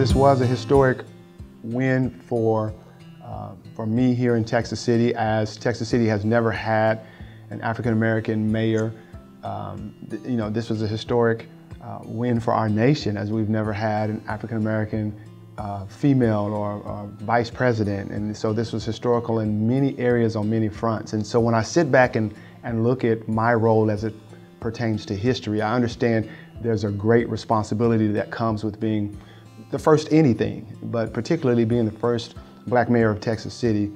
This was a historic win for me here in Texas City, as Texas City has never had an African-American mayor. This was a historic win for our nation, as we've never had an African-American female or vice president. And so this was historical in many areas on many fronts. And so when I sit back and look at my role as it pertains to history, I understand there's a great responsibility that comes with being the first anything, but particularly being the first black mayor of Texas City.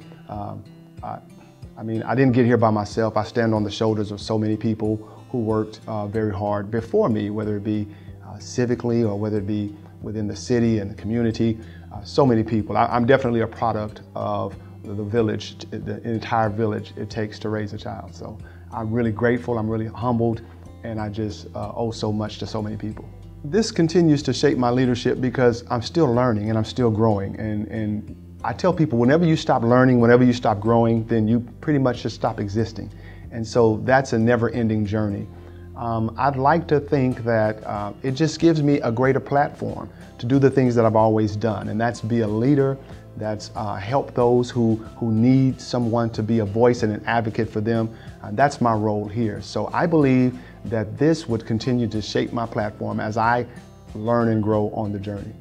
I mean, I didn't get here by myself. I stand on the shoulders of so many people who worked very hard before me, whether it be civically or whether it be within the city and the community. So many people. I'm definitely a product of the village, the entire village it takes to raise a child. So I'm really grateful, I'm really humbled, and I just owe so much to so many people. This continues to shape my leadership because I'm still learning and I'm still growing. And I tell people, whenever you stop learning, whenever you stop growing, then you pretty much just stop existing. And so that's a never-ending journey. I'd like to think that it just gives me a greater platform to do the things that I've always done, and that's be a leader, that's help those who need someone to be a voice and an advocate for them. That's my role here. So I believe that this would continue to shape my platform as I learn and grow on the journey.